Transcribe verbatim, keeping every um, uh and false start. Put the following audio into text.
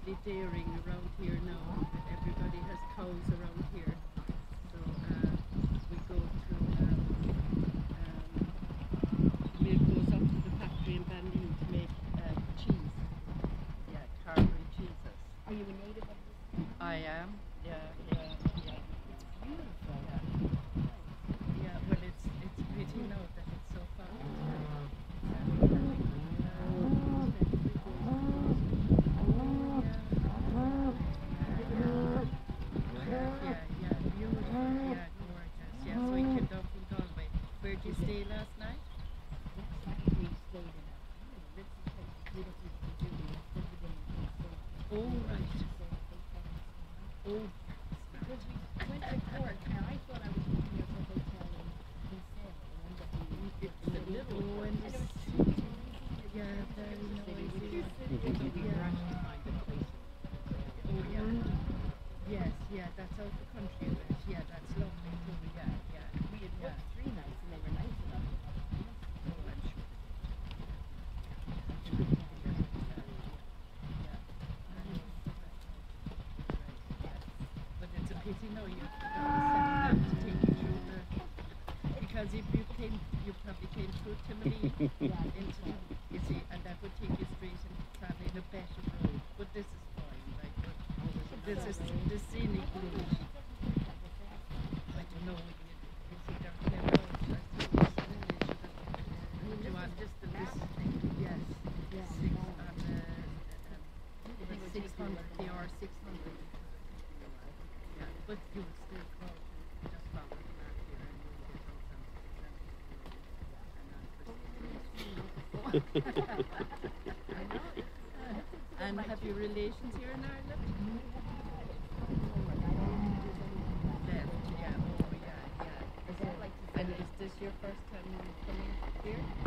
absolutely daring around here now. Everybody has cows around here. So uh, we go to, um, um, milk goes up to the factory in Bandine to make uh, cheese. Yeah, Carberry cheeses. Are you a native of this? I am. Yeah, yeah, yeah. It's beautiful. Yeah. Yeah, well, it's it's pretty now that it's so far. Where did you stay last night? We stayed in a this is a beautiful Julie. Oh, right. Oh, Because we went to court and I thought I was looking at a hotel in in San it's a little one. and it was super easy. Yeah, very noisy. Yeah. Oh, yeah. Yes, yeah, that's out the country a bit. Yeah, that's lovely too. Yeah, yeah. We had Yeah. booked three nights and they were nice enough. Oh, I'm sure. But it's a pity now you have to to take you through the because if you came you probably came through Timothy Yeah. into the, you see, and that would take you straight into traveling a better road. But this is fine, like but this is the scenic route. I don't know, you, you see there are ten roads, I suppose, and they should have, do you want just the list? Yes, Yeah. six on the, um, six hundred, they are six hundred. Yeah, but you will still go to just follow the map here and you'll get out on six seventy. And have you relations here in Ireland? Left, yeah, oh yeah, yeah. Is that like And is this your first time coming here?